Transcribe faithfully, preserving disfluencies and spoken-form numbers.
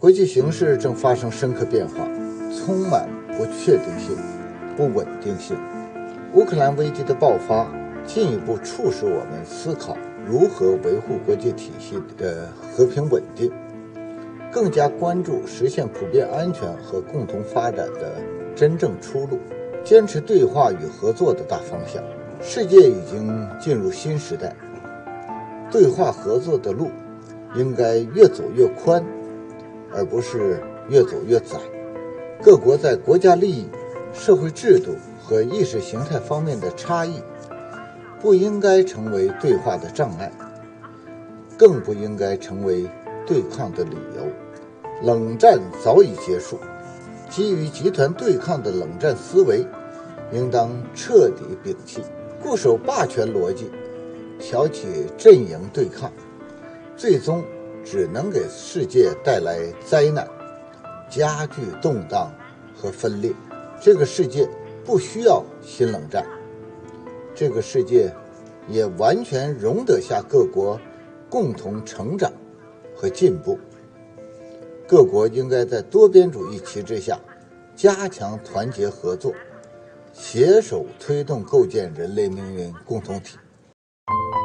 国际形势正发生深刻变化，充满不确定性、不稳定性。乌克兰危机的爆发，进一步促使我们思考如何维护国际体系的和平稳定，更加关注实现普遍安全和共同发展的真正出路，坚持对话与合作的大方向。世界已经进入新时代，对话合作的路应该越走越宽，而不是越走越窄。各国在国家利益、社会制度和意识形态方面的差异，不应该成为对话的障碍，更不应该成为对抗的理由。冷战早已结束，基于集团对抗的冷战思维应当彻底摒弃，固守霸权逻辑，挑起阵营对抗，最终只能给世界带来灾难，加剧动荡和分裂。这个世界不需要新冷战，这个世界也完全容得下各国共同成长和进步。各国应该在多边主义旗帜下加强团结合作，携手推动构建人类命运共同体。